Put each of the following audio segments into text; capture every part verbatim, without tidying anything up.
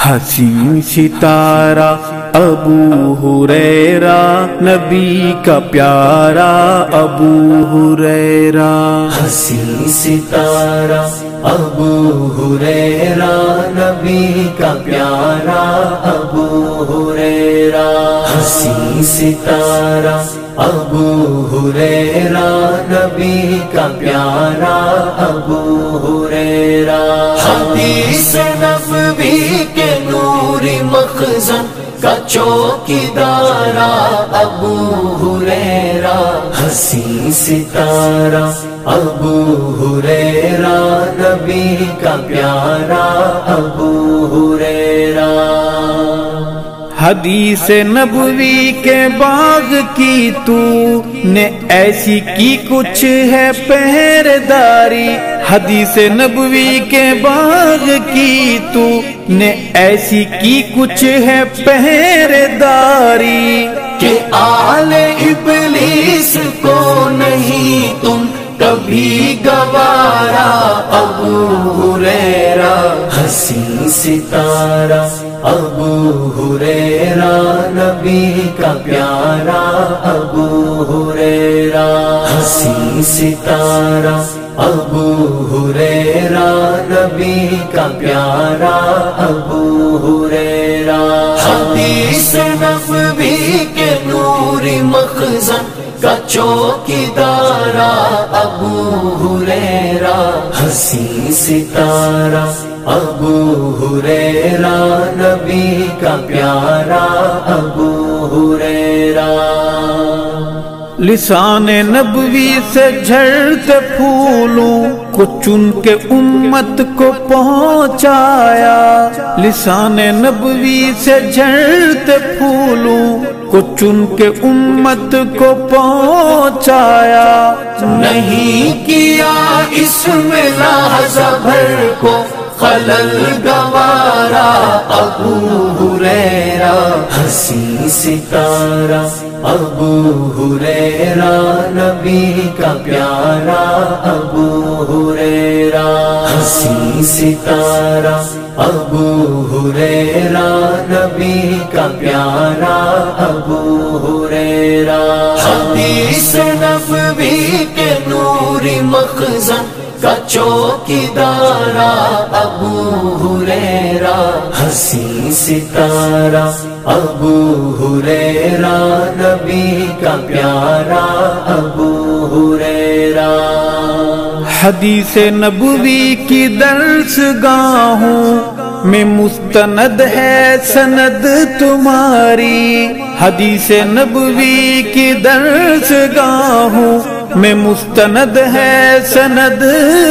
حسین ستارہ ابو ہریرہ نبی کا پیارا ابو ہریرہ، حسین ستارہ ابو ہریرہ نبی کا پیارا ابو ہریرہ، حسین ستارہ ابو ہریرہ نبی کا پیارا ابو ہریرہ، حدیث نبوی کے نوری مخزن کا چوکیدار ابو ہریرہ، حسین ستارہ ابو ہریرہ نبی کا پیارا ابو ہریرہ، حدیث نبوی کے باغ کی تو نے ایسی کی کچھ ہے پہرےداری، حدیث نبوی کے باغ کی تو نے ایسی کی کچھ ہے پہرےداری، کہ آل ابلیس کو نہیں تم کبھی گوارا ابو ہریرہ، حسین ستارہ ابو ہریرہ نبی کا پیارا ابو ہریرہ، حسین ستارہ ابو ہریرہ نبی کا پیارا ابو ہریرہ، حدیث نبوی کے نوری مخزن کا چوکیدار ابو ہریرہ، حسین ستارہ ابو ہریرہ نبی کا پیارا ابو ہریرہ، لسان نبوی سے جھڑتے پھولوں کو چن کے امت کو پہنچایا، لسان نبوی سے جھڑتے پھولوں کو چن کے امت کو پہنچایا، نہیں کیا اس میں لحظہ بھر کو خلل گوارا ابو ہریرہ، حسین ستارہ ابو ہریرہ نبی کا پیارا ابو ہریرہ، حسین ستارہ ابو ہریرہ نبی کا پیارا ابو ہریرہ، حدیث نبوی کے نوری مخزن کا چوکیدار ابو ہریرہ، حسین ستارہ ابو ہریرہ نبی کا پیارا ابو ہریرہ، حدیث نبوی کی درس گاہوں میں مستند ہے سند تمہاری، حدیث نبوی کی درس گاہوں میں مستند ہے سند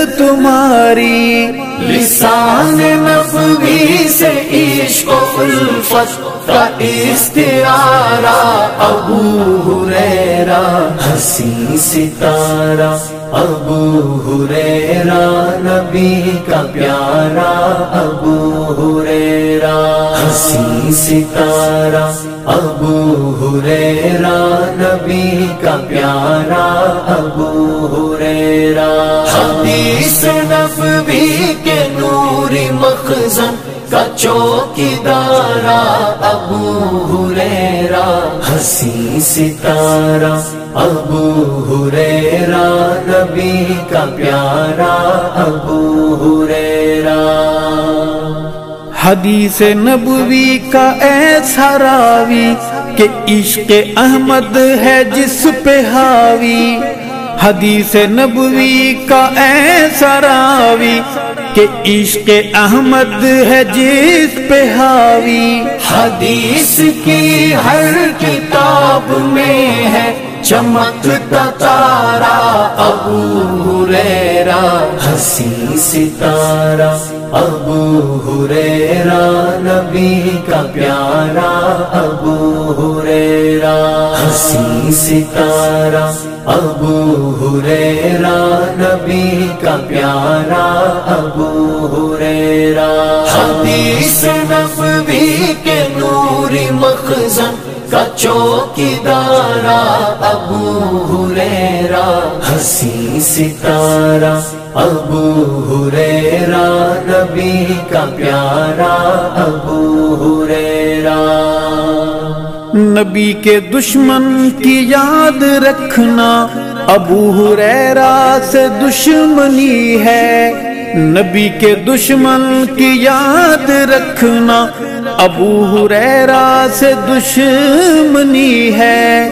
تمہاری، لسان نبوی سے عشق و الفت کا استعارہ ابو ہریرہ، حسین ستارہ ابو ہریرہ نبی کا پیارا ابو ہریرہ، حسین ستارہ ابو ہریرہ نبی کا پیارا ابو ہریرہ، حدیث نبوی کے نوری مخزن کا چوکیدار ابو ہریرہ، حسین ستارہ ابو ہریرہ نبی کا پیارا ابو ہریرہ، حدیث نبوی کا ایسا راوی کہ عشق احمد ہے جس پہ حاوی، حدیث نبوی کا ایسا راوی کہ عشق احمد ہے جس پہ حاوی، حدیث کی ہر کتاب میں ہے چمکتا تارا ابو ہریرہ، حسین ستارہ ابو ہریرہ نبی کا پیارا ابو ہریرہ، حسین ستارہ ابو ہریرہ نبی کا پیارا ابو ہریرہ، حدیث نبوی کے نوری مخزن کا چوکیدار ابو ہریرہ، حسین ستارہ ابو ہریرہ نبی کا پیارا ابو ہریرہ۔ نبی کے دشمن کی یاد رکھنا ابو ہریرہ سے دشمنی ہے، نبی کے دشمن کی یاد رکھنا ابو ہریرہ سے دشمنی ہے۔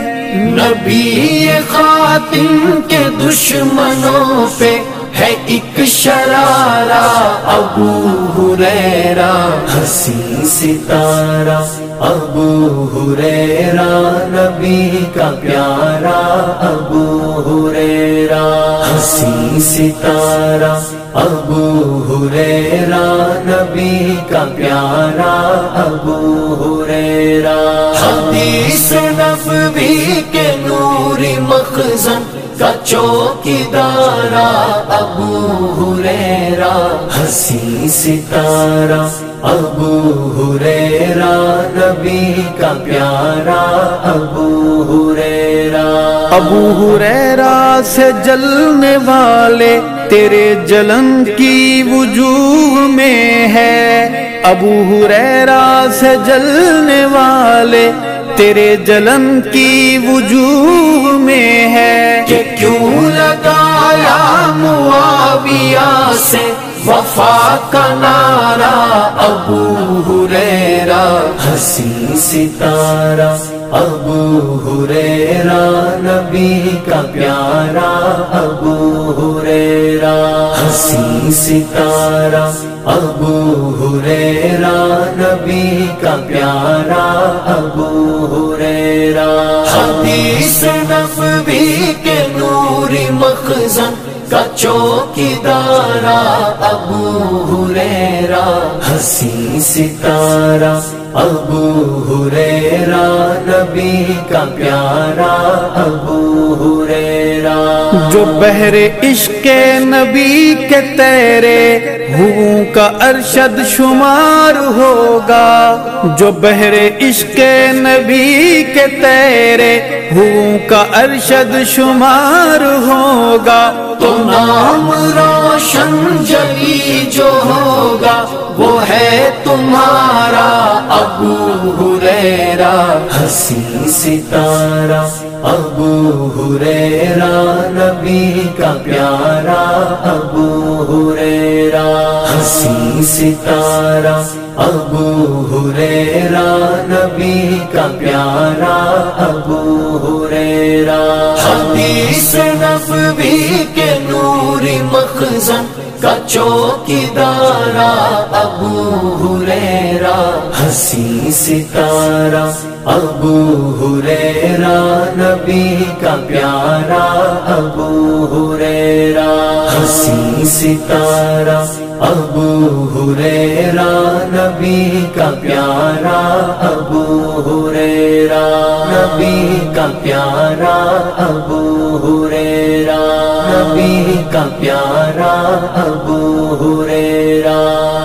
نبی خاتم کے دشمنوں پہ ہے ایک شرارہ ابو ہریرہ حسین ستارہ، ابو ہریرہ نبی کا پیارا ابو ہریرہ حسین ستارہ، ابو ہریرہ نبی کا پیارا ابو ہریرہ۔ حدیث نبوی کے نوری مخزن کا چوکیدارا ابو ہریرہ حسین ستارہ، ابو ہریرہ نبی کا پیارا ابو ہریرہ۔ ابو ہریرہ سے جلنے والے تیرے جلن کی وجوہ میں ہے، ابو ہریرہ سے جلنے والے تیرے جلن کی وجوہ میں ہے۔ کہ کیوں لگایا معاویہ سے وفا کا نعرہ ابو ہریرہ حسین ستارہ، ابو ہریرہ نبی کا پیارا ابو ہریرہ حسین ستارہ، ابو ہریرہ نبی کا پیارا ابو ہریرہ۔ حدیث نبوی کے نوری مخزن کا چوکیدارا ابو ہریرہ حسین ستارہ، ابو ہریرہ نبی کا پیارا ابو ہریرہ۔ جو بحر عشق نبی کے تیرے ہوں کا ارشد شمار ہوگا، جو بحر عشق نبی کے تیرے ہوں کا ارشد شمار ہوگا، تو نام روشن جلی جو ہوگا وہ ہے تمہارا ابو ہریرہ حسین ستارہ، ابو ہریرہ نبی کا پیارا ابو ہریرہ حسین ستارہ، ابو ہریرہ نبی کا پیارا ابو ہریرہ۔ حدیث نبوی کے نوری مخزن کا چوکیدارا ابو ہریرہ حسین ستارہ، ابو ہریرہ نبی کا پیارا ابو ہریرہ حسین ستارہ، ابو ہریرہ نبی کا پیارا ابو ہریرہ نبی کا پیارا ابو ہریرہ نبی کا پیارا ابو ہریرہ۔